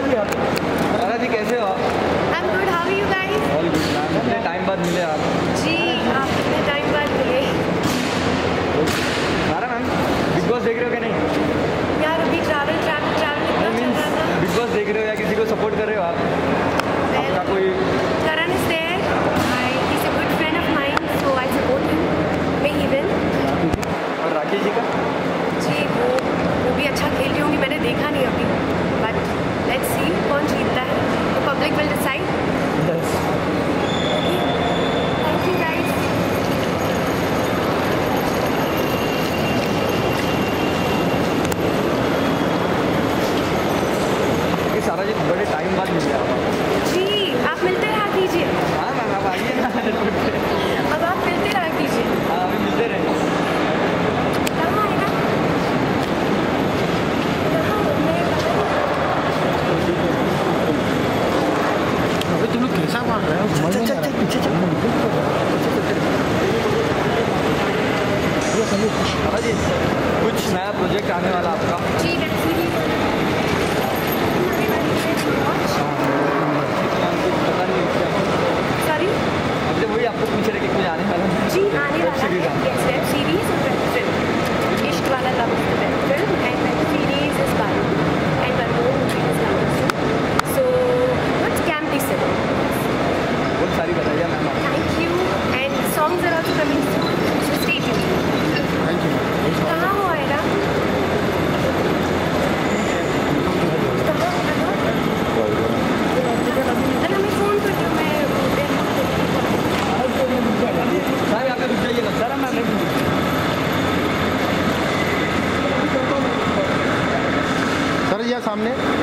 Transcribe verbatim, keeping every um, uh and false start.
सारा जी कैसे हो आप? I'm good. How are you guys? All good ma'am, कितने टाइम बाद मिले आप? जी आप कितने टाइम बाद मिले? सारा मैम बिग बॉस देख रहे हो क्या नहीं? यार अभी ट्रैवल ट्रैवल ट्रैवल इतना चल रहा था। बिग बॉस देख रहे हो या किसी को सपोर्ट कर रहे हो आप? आपका कोई Karan is there. I, he's a good friend of mine, so I support him. May he win. और राकेश जी का? जी वो वो भी अच्छा खेल रही होंगी, मैंने देखा नहीं अभी, बट लेट्स सी कौन जीतता है, तो public will decide. Yes. Thank you guys. Sara ji बड़े टाइम बाद मिले आप। जी आप मिलते रहा कीजिए। हाँ मैम आप आइए ना। अब आप मिलते रहा कीजिए। हाँ अभी मिलते रहे। कहाँ आएगा? अबे तुम लोग कैसा मार रहे हो? समझ में नहीं आ रहा। पीछे चल सारा जी कुछ नया प्रोजेक्ट आने वाला आपका? जी वेब सीरीज। पता नहीं क्या? सॉरी अब जब वही आपको पूछ रहे कि कुछ आने वाला है? जी आने वाला है। सीरीज यस वेब सीरीज और वेब फिल्म। इश्क वाला love web film and web series is Balu and one more movie is love so what's can be said. बहुत सारी बताइए मैम आप। Thank you and songs are also coming soon so stay tuned. Thank you. कहाँ हो आएगा? कहाँ अरे मैं फ़ोन करती हूँ। मैं सर यहाँ पे रुक जाइएगा। सर मैं नहीं सर ये सामने